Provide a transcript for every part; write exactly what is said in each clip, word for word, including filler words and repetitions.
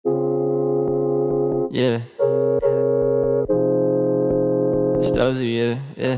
Yeah. Stozy, yeah, yeah.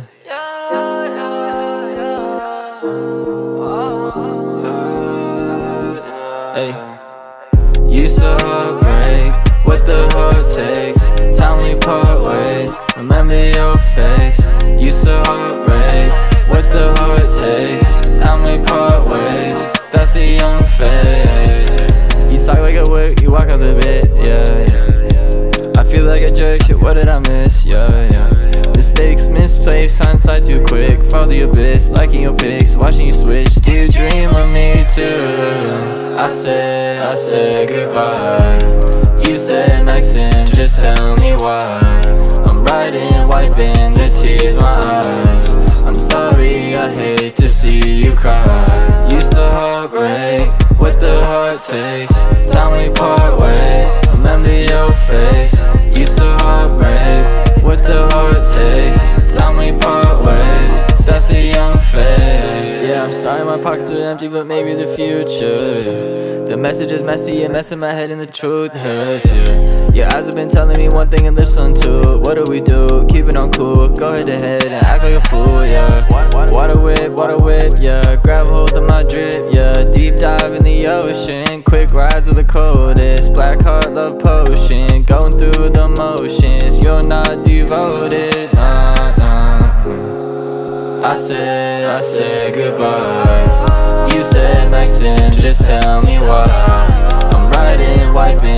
Hey. Used to heartbreak, what the heart takes. Time we part ways, remember your face. Used to heartbreak, what the heart takes. Time we part ways, that's a young face. You talk like a work, you walk out the bed, yeah, yeah. I feel like a jerk, shit, what did I miss, yeah, yeah. Mistakes, misplaced, hindsight too quick. Follow the abyss, liking your pics, watching you switch. Do you dream of me too? I said, I said goodbye. You said Maxim, just tell me why. I'm riding, wiping the tears my eyes. I'm sorry, I hate to see you cry. Used to heartbreak, what the heart takes. Time we part ways, remember your face. Used to heartbreak, what the heart takes. Time we part ways, that's a young face. Yeah, I'm sorry my pockets are empty, but maybe the future. The message is messy and messing my head and the truth hurts, yeah. Your eyes have been telling me one thing and lips on two. What do we do? Keep it on cool, go head to head and act like a fool, yeah. Water whip, water whip, yeah. Grab hold of my drip, yeah. Deep dive in the ocean, quick rides are the coldest. Black heart love potion, going through the motions. You're not devoted, nah, nah. I said, I said goodbye. You said Maxim, just tell me why. I'm riding, wiping